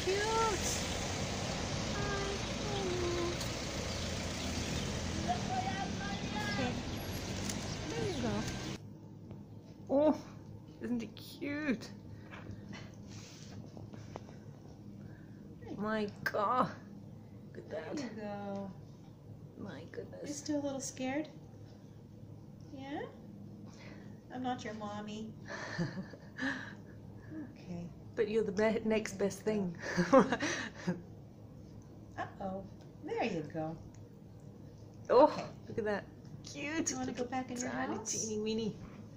cute. Okay, there you go. Oh, isn't it cute? My God. Look at that. There you go. My goodness. You're still a little scared? Yeah? I'm not your mommy. Okay. But you're the next best thing. Uh-oh. There you go. Oh, Okay. look at that. Cute. You want to go back in your house? teeny weeny.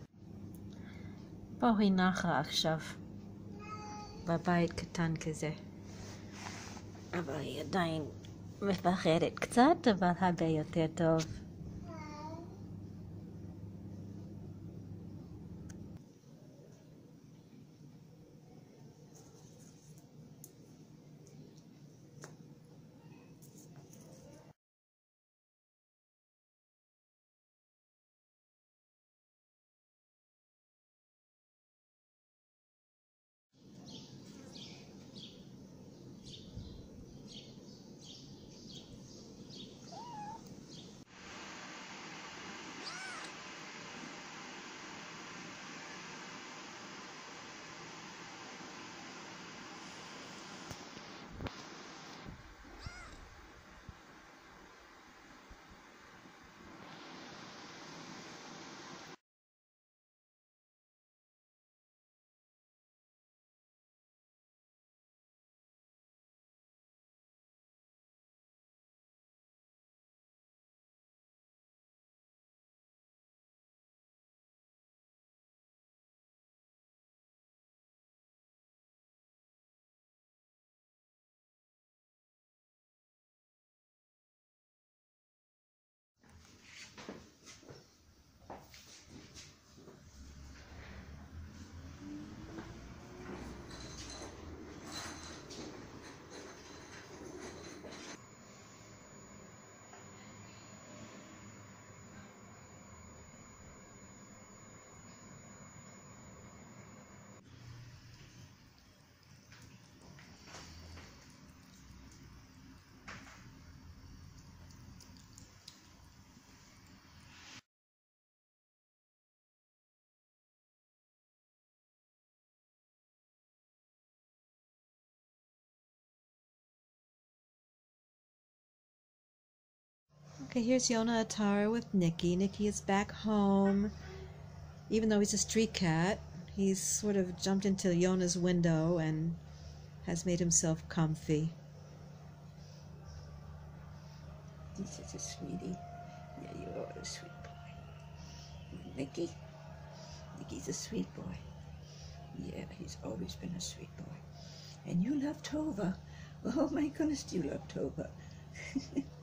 בואי נחה עכשיו בבית קטן כזה. אבל היא עדיין מפחדת קצת, אבל הרבה יותר טוב. Okay, here's Yona Atara with Nikki. Nikki is back home. Even though he's a street cat, he's sort of jumped into Yona's window and has made himself comfy. This is a sweetie. Yeah, you are a sweet boy. Nicky. Nicky's a sweet boy. Yeah, he's always been a sweet boy. And you love Tova. Oh my goodness, do you love Tova?